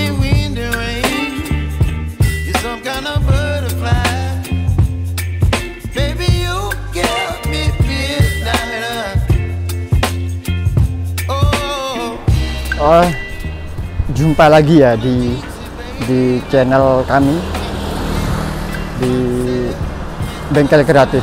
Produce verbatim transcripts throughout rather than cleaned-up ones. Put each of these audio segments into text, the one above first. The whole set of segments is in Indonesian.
Oh, jumpa lagi ya di di channel kami di Bengkel Kreatif.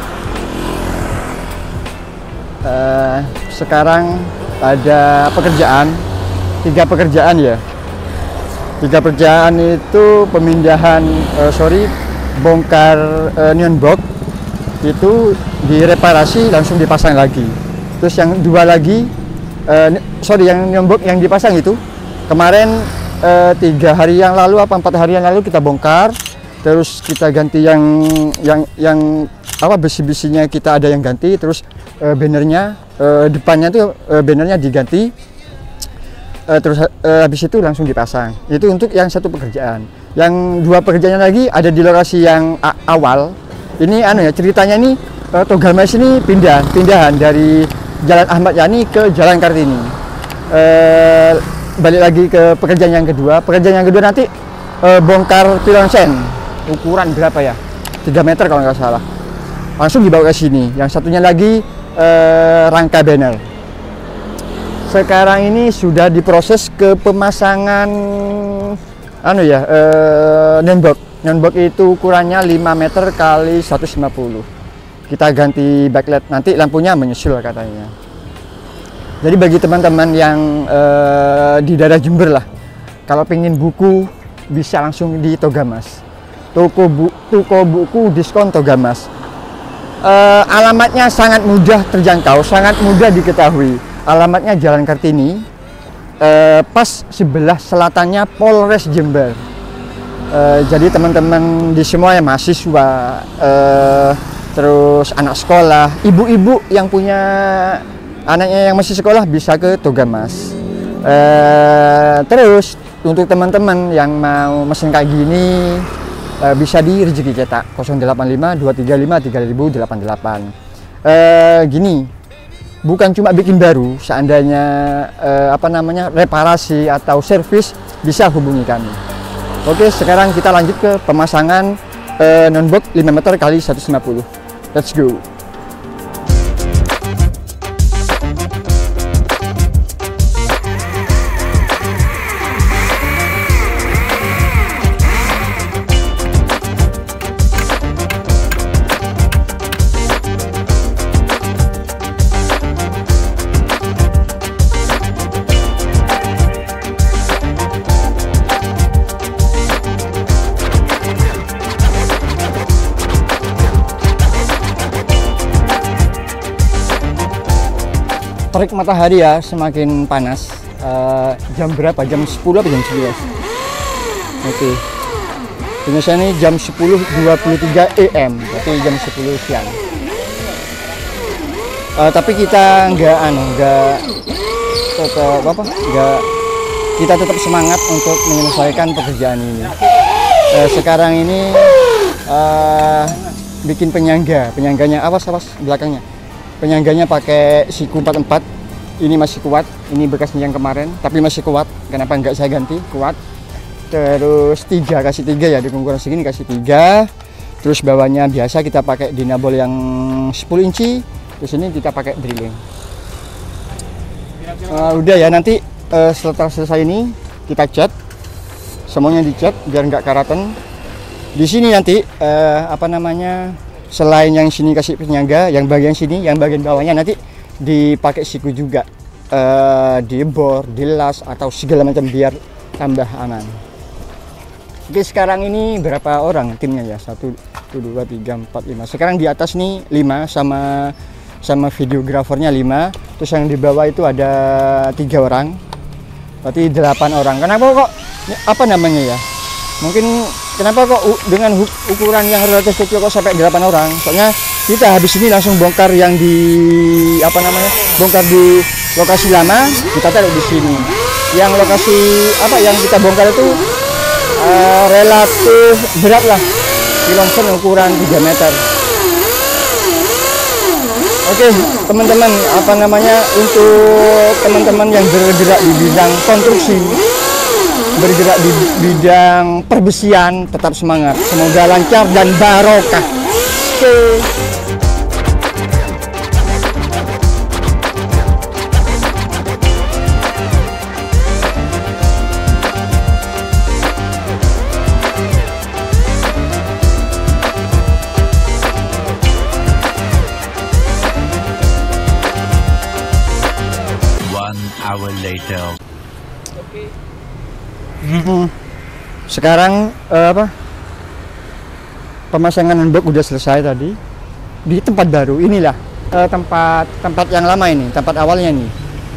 Uh, sekarang ada pekerjaan, tiga pekerjaan ya. Tiga pekerjaan itu pemindahan, uh, sorry, bongkar uh, neon box itu direparasi langsung dipasang lagi. Terus yang dua lagi, uh, sorry yang neon box yang dipasang itu kemarin uh, tiga hari yang lalu apa empat hari yang lalu kita bongkar. Terus kita ganti yang yang yang apa besi-besinya kita ada yang ganti, terus uh, bannernya uh, depannya tuh uh, bannernya diganti, uh, terus uh, habis itu langsung dipasang. Itu untuk yang satu pekerjaan. Yang dua pekerjaan lagi ada di lokasi yang awal. Ini anu ya ceritanya ini uh, Togamas ini pindah pindahan dari Jalan Ahmad Yani ke Jalan Kartini. Uh, balik lagi ke pekerjaan yang kedua. Pekerjaan yang kedua nanti uh, bongkar pilon sen. Ukuran berapa ya? tiga meter kalau nggak salah. Langsung dibawa ke sini. Yang satunya lagi eh, rangka banner. Sekarang ini sudah diproses ke pemasangan anu ya, eh, nembok. Nembok itu ukurannya lima meter kali seratus lima puluh. Kita ganti backlight, nanti lampunya menyusul katanya. Jadi bagi teman-teman yang eh, di daerah Jember lah, kalau pengen buku bisa langsung di Togamas. Toko, bu, toko buku diskon Togamas. Uh, alamatnya sangat mudah terjangkau, sangat mudah diketahui. Alamatnya Jalan Kartini, uh, pas sebelah selatannya Polres Jember. Uh, jadi teman-teman di semua yang mahasiswa, uh, terus anak sekolah, ibu-ibu yang punya anaknya yang masih sekolah bisa ke Togamas. Uh, terus untuk teman-teman yang mau mesin kayak gini, bisa di Rezeki Cetak nol delapan lima dua tiga lima tiga nol nol delapan delapan. Eh, gini, bukan cuma bikin baru, seandainya eh, apa namanya reparasi atau servis bisa hubungi kami. Oke, sekarang kita lanjut ke pemasangan eh, nonbox lima meter kali seratus lima puluh. Let's go. Terik matahari ya, semakin panas. Uh, jam berapa? Jam sepuluh atau jam sebelas? Oke. Okay. Indonesia ini jam sepuluh dua puluh tiga A M, berarti jam sepuluh siang. Uh, tapi kita nggak anu, nggak tetap apa? Nggak, kita tetap semangat untuk menyelesaikan pekerjaan ini. Uh, sekarang ini uh, bikin penyangga, penyangganya awas awas belakangnya. Penyangganya pakai siku empat puluh empat, ini masih kuat, ini bekasnya yang kemarin, tapi masih kuat. Kenapa nggak saya ganti? Kuat. Terus tiga, kasih tiga ya, di ukuran segini kasih tiga. Terus bawahnya biasa kita pakai dinabol yang sepuluh inci, terus ini kita pakai drilling. Uh, udah ya, nanti uh, setelah selesai ini kita cat, semuanya dicat biar nggak karatan. Di sini nanti uh, apa namanya? Selain yang sini kasih penyangga, yang bagian sini, yang bagian bawahnya nanti dipakai siku juga, uh, dibor, dilas atau segala macam biar tambah aman. Oke, sekarang ini berapa orang timnya ya? Satu, dua, tiga, empat, lima. Sekarang di atas nih lima sama sama videografernya lima. Terus yang di bawah itu ada tiga orang, berarti delapan orang. Kenapa kok apa namanya ya? Mungkin kenapa kok dengan ukuran yang relatif kecil kok sampai delapan orang? Soalnya kita habis ini langsung bongkar yang di apa namanya? Bongkar di lokasi lama, kita taruh di sini. Yang lokasi apa yang kita bongkar itu uh, relatif berat lah. Pilon sen ukuran tiga meter. Oke, teman-teman, apa namanya? Untuk teman-teman yang bergerak di bidang konstruksi, bergerak di bidang perbesian tetap semangat. Semoga lancar dan barokah. Oke. Hour later. Hmm. Sekarang uh, apa? Pemasangan handbook udah selesai tadi di tempat baru. Inilah uh, tempat tempat yang lama ini, tempat awalnya nih.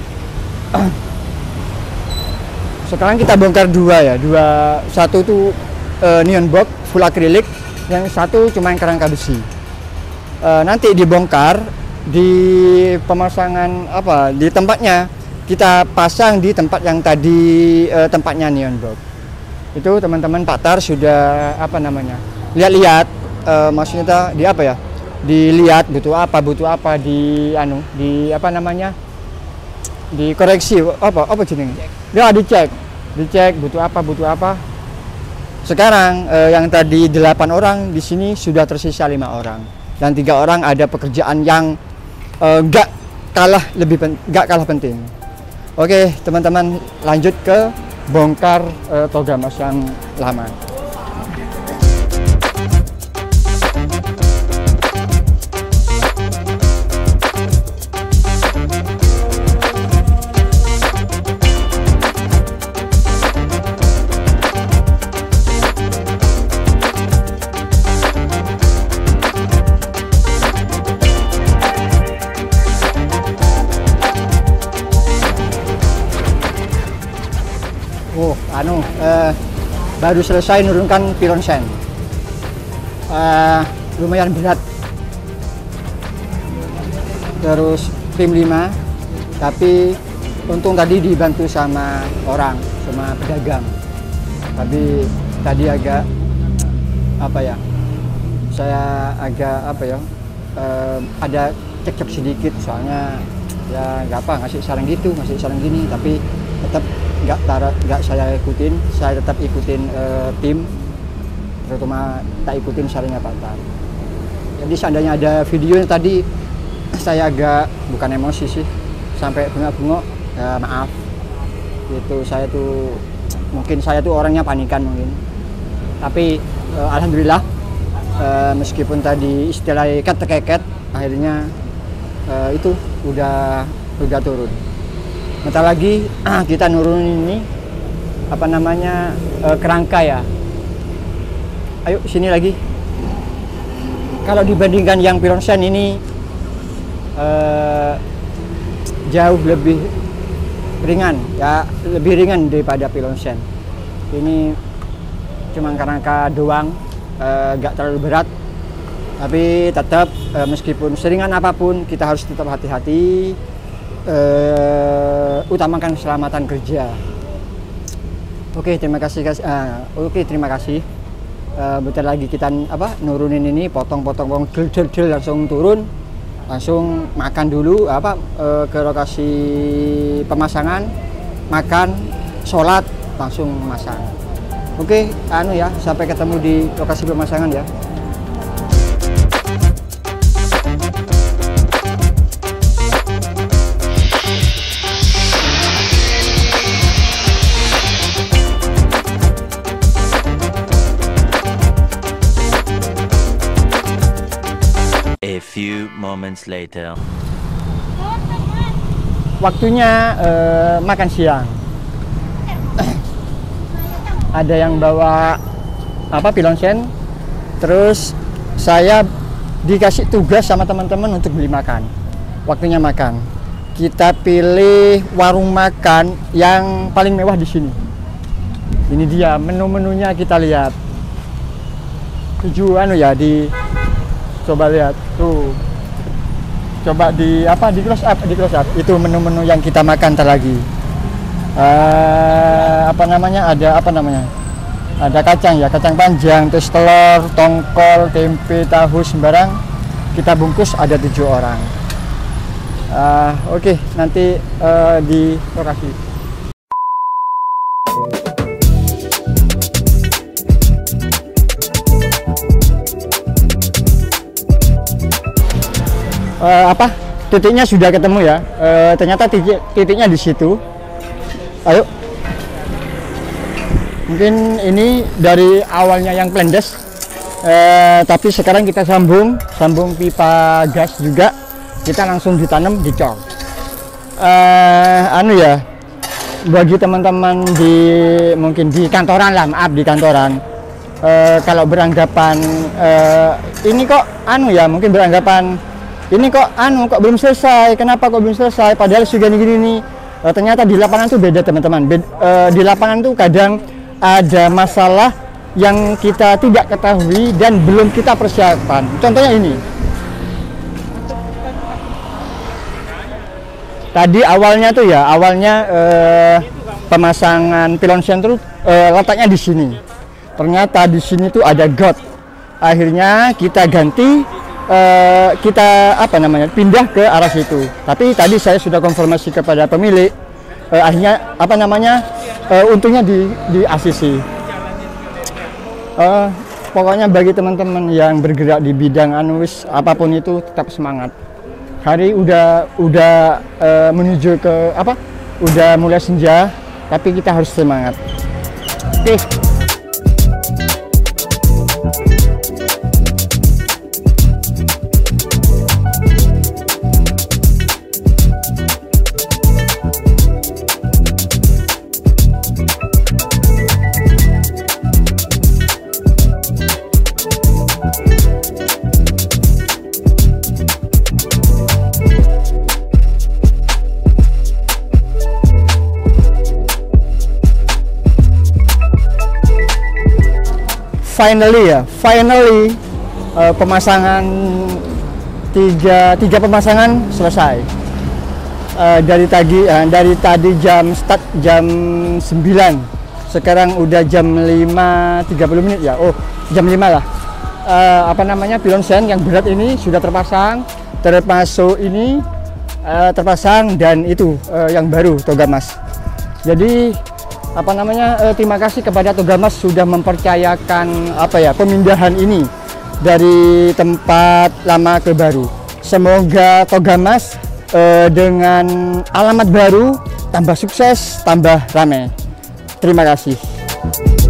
Sekarang kita bongkar dua ya, dua satu tuh uh, neon box full akrilik, yang satu cuma yang kerangka besi. Uh, nanti dibongkar di pemasangan apa di tempatnya. Kita pasang di tempat yang tadi eh, tempatnya neon box. Itu teman-teman Pak Tar sudah apa namanya? Lihat-lihat eh, maksudnya di apa ya? Dilihat butuh apa, butuh apa di anu, di apa namanya? Dikoreksi apa apa jeneng? Ya dicek. Dicek butuh apa, butuh apa. Sekarang eh, yang tadi delapan orang di sini sudah tersisa lima orang. Dan tiga orang ada pekerjaan yang enggak eh, kalah lebih enggak kalah penting. Oke teman-teman, lanjut ke bongkar uh, toga mas yang lama. Oh, anu, eh, baru selesai nurunkan pilon sen. Eh, lumayan berat. Terus tim lima, tapi untung tadi dibantu sama orang, sama pedagang. Tapi tadi agak apa ya? Saya agak apa ya? Eh, ada cekcok sedikit soalnya ya nggak apa ngasih saran gitu, ngasih saran gini, tapi tetap nggak taruh nggak saya ikutin, saya tetap ikutin uh, tim, terutama tak ikutin sarannya Pak Tar. Jadi seandainya ada videonya tadi saya agak bukan emosi sih, sampai bengak-bengok, ya maaf. Itu saya tuh mungkin saya tuh orangnya panikan mungkin. Tapi uh, alhamdulillah uh, meskipun tadi istilahnya ket-keket, akhirnya uh, itu udah udah turun. Bentar lagi ah, kita nurunin ini apa namanya e, kerangka ya. Ayo sini lagi. Kalau dibandingkan yang pilon sen ini e, jauh lebih ringan ya, lebih ringan daripada pilon sen. Ini cuma kerangka doang, e, gak terlalu berat. Tapi tetap e, meskipun seringan apapun kita harus tetap hati-hati. Uh, utamakan keselamatan kerja. Oke, terima kasih. Uh, Oke, terima kasih. Uh, bentar lagi kita apa nurunin ini, potong-potong, del-del langsung turun, langsung makan dulu apa uh, ke lokasi pemasangan, makan, sholat, langsung masang. Oke, anu ya, sampai ketemu di lokasi pemasangan ya. A few moments later. Waktunya uh, makan siang. Ada yang bawa apa pilon sen, terus saya dikasih tugas sama teman-teman untuk beli makan. Waktunya makan. Kita pilih warung makan yang paling mewah di sini. Ini dia menu-menunya, kita lihat. Tujuh anu ya di coba lihat tuh, coba di apa di close up di close up itu menu-menu yang kita makan ntar lagi. Uh, apa namanya ada apa namanya ada kacang ya, kacang panjang, terus telur, tongkol, tempe, tahu sembarang kita bungkus, ada tujuh orang. Uh, Oke okay, nanti uh, di lokasi. uh, apa titiknya sudah ketemu ya. Uh, ternyata titik titiknya di situ. Ayo. Mungkin ini dari awalnya yang plendes, uh, tapi sekarang kita sambung sambung pipa gas juga. Kita langsung ditanam di cor. Uh, anu ya, bagi teman-teman di mungkin di kantoran lah, maaf di kantoran. Uh, kalau beranggapan uh, ini kok anu ya, mungkin beranggapan ini kok anu kok belum selesai, kenapa kok belum selesai, padahal sudah gini nih. Uh, ternyata di lapangan tuh beda teman-teman. Uh, di lapangan tuh kadang ada masalah yang kita tidak ketahui dan belum kita persiapkan. Contohnya ini. Tadi awalnya tuh ya, awalnya uh, pemasangan pilon sentral uh, letaknya di sini. Ternyata di sini tuh ada got. Akhirnya kita ganti, uh, kita apa namanya, pindah ke arah situ. Tapi tadi saya sudah konfirmasi kepada pemilik. Uh, akhirnya apa namanya, uh, untungnya di di A C C. Uh, pokoknya bagi teman-teman yang bergerak di bidang anuis apapun itu tetap semangat. Hari udah udah uh, menuju ke apa? Udah mulai senja, tapi kita harus semangat. Oke. Okay. Finally ya, finally uh, pemasangan tiga tiga pemasangan selesai. Uh, dari tadi uh, dari tadi jam start jam sembilan, sekarang udah jam lima tiga puluh menit ya. Oh, jam lima lah. Uh, apa namanya, pilon sen yang berat ini sudah terpasang, termasuk ini uh, terpasang, dan itu uh, yang baru Togamas. Jadi apa namanya, eh, terima kasih kepada Togamas sudah mempercayakan apa ya, pemindahan ini dari tempat lama ke baru. Semoga Togamas eh, dengan alamat baru tambah sukses, tambah ramai. Terima kasih.